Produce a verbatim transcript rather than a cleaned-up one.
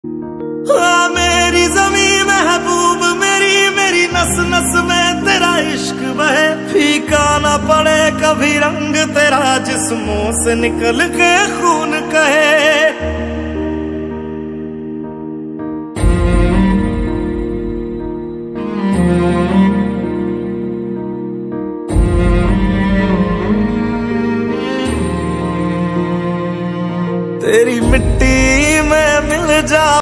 हाँ मेरी ज़मीं महबूब मेरी मेरी नस नस में तेरा इश्क बहे, फीका ना पड़े कभी रंग तेरा जिस्मों से निकल के खून कहे। तेरी मिट्टी में मिल जा